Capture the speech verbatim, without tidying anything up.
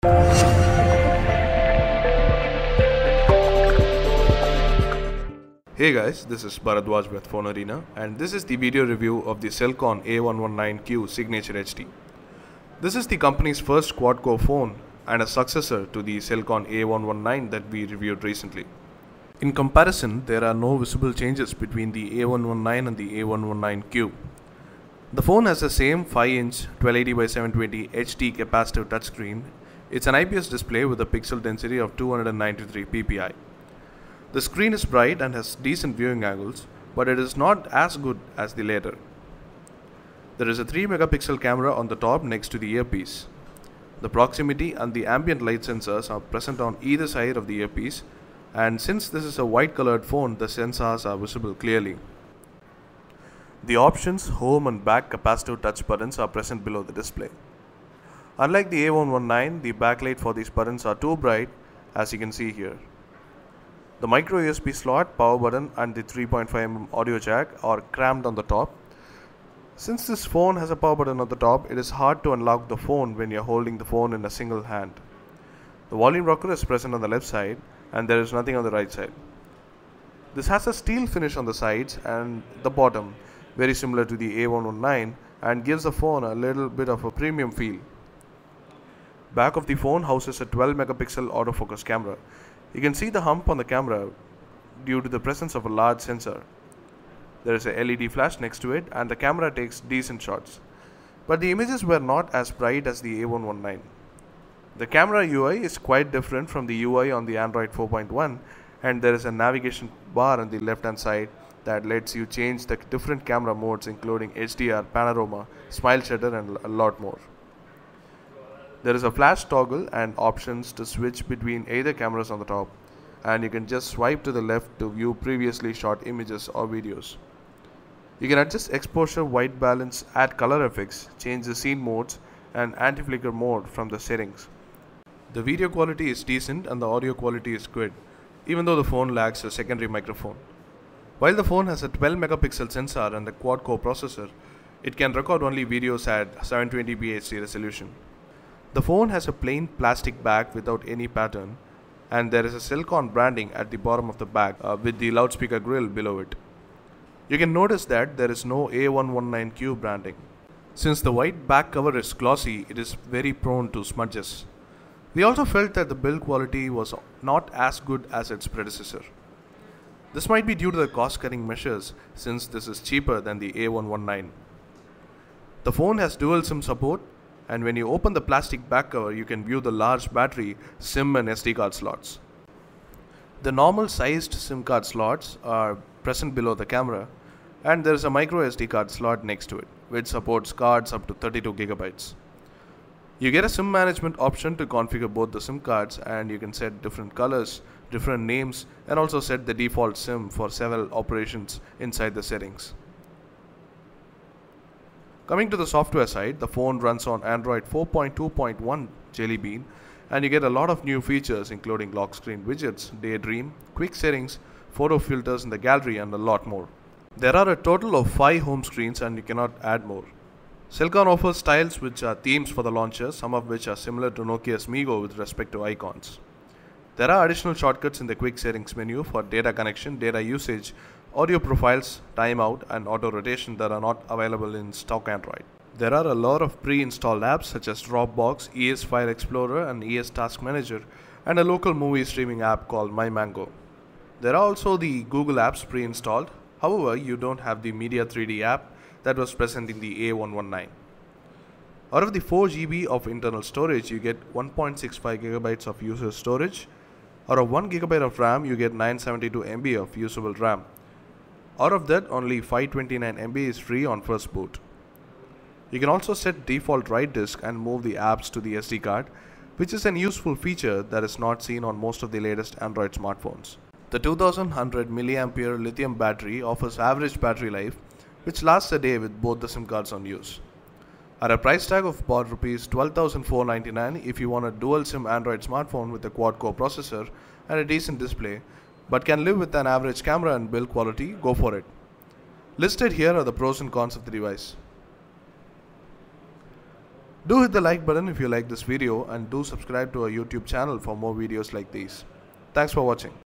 Hey guys, this is Bharadwaj with Phone Arena, and this is the video review of the Cellcon A one nineteen Q Signature H D. This is the company's first quad-core phone and a successor to the Cellcon A one nineteen that we reviewed recently. In comparison, there are no visible changes between the A one nineteen and the A one nineteen Q. The phone has the same five inch twelve eighty by seven twenty H D capacitive touchscreen. It's an I P S display with a pixel density of two hundred ninety-three P P I. The screen is bright and has decent viewing angles, but it is not as good as the latter. There is a three megapixel camera on the top next to the earpiece. The proximity and the ambient light sensors are present on either side of the earpiece, and since this is a white colored phone, the sensors are visible clearly. The options, home and back capacitive touch buttons are present below the display. Unlike the A one nineteen, the backlight for these buttons are too bright, as you can see here. The micro U S B slot, power button and the three point five millimeter audio jack are crammed on the top. Since this phone has a power button on the top, it is hard to unlock the phone when you are holding the phone in a single hand. The volume rocker is present on the left side and there is nothing on the right side. This has a steel finish on the sides and the bottom, very similar to the A one nineteen, and gives the phone a little bit of a premium feel. Back of the phone houses a twelve megapixel autofocus camera. You can see the hump on the camera due to the presence of a large sensor. There is a L E D flash next to it and the camera takes decent shots. But the images were not as bright as the A one nineteen. The camera U I is quite different from the U I on the Android four point one, and there is a navigation bar on the left hand side that lets you change the different camera modes including H D R, panorama, smile shutter and a lot more. There is a flash toggle and options to switch between either cameras on the top, and you can just swipe to the left to view previously shot images or videos. You can adjust exposure, white balance, add color effects, change the scene modes and anti-flicker mode from the settings. The video quality is decent and the audio quality is good, even though the phone lacks a secondary microphone. While the phone has a twelve megapixel sensor and a quad-core processor, it can record only videos at seven twenty p H D resolution. The phone has a plain plastic back without any pattern, and there is a Cellcon branding at the bottom of the back uh, with the loudspeaker grill below it. You can notice that there is no A one nineteen Q branding. Since the white back cover is glossy, it is very prone to smudges. We also felt that the build quality was not as good as its predecessor. This might be due to the cost-cutting measures, since this is cheaper than the A one nineteen. The phone has dual SIM support, and when you open the plastic back cover, you can view the large battery, SIM and S D card slots. The normal sized SIM card slots are present below the camera, and there is a micro S D card slot next to it, which supports cards up to thirty-two gigabytes. You get a SIM management option to configure both the SIM cards, and you can set different colors, different names, and also set the default SIM for several operations inside the settings. Coming to the software side, the phone runs on Android four point two point one Jelly Bean, and you get a lot of new features including lock screen widgets, Daydream, quick settings, photo filters in the gallery and a lot more. There are a total of five home screens and you cannot add more. Cellcon offers styles which are themes for the launcher, some of which are similar to Nokia's MeeGo with respect to icons. There are additional shortcuts in the quick settings menu for data connection, data usage, audio profiles, timeout and auto rotation that are not available in stock Android. There are a lot of pre-installed apps such as Dropbox, E S File Explorer and E S Task Manager, and a local movie streaming app called MyMango. There are also the Google apps pre-installed. However, you don't have the Media three D app that was present in the A one nineteen. Out of the four gigabytes of internal storage, you get one point six five gigabytes of user storage. Out of one gigabyte of RAM, you get nine hundred seventy-two megabytes of usable RAM. Out of that, only five hundred twenty-nine megabytes is free on first boot. You can also set default write disk and move the apps to the S D card, which is an useful feature that is not seen on most of the latest Android smartphones. The two thousand one hundred milliamp hour lithium battery offers average battery life, which lasts a day with both the SIM cards on use. At a price tag of about rupees twelve thousand four hundred ninety-nine, if you want a dual SIM Android smartphone with a quad-core processor and a decent display, but can live with an average camera and build quality, go for it. Listed here are the pros and cons of the device. Do hit the like button if you like this video and do subscribe to our YouTube channel for more videos like these. Thanks for watching.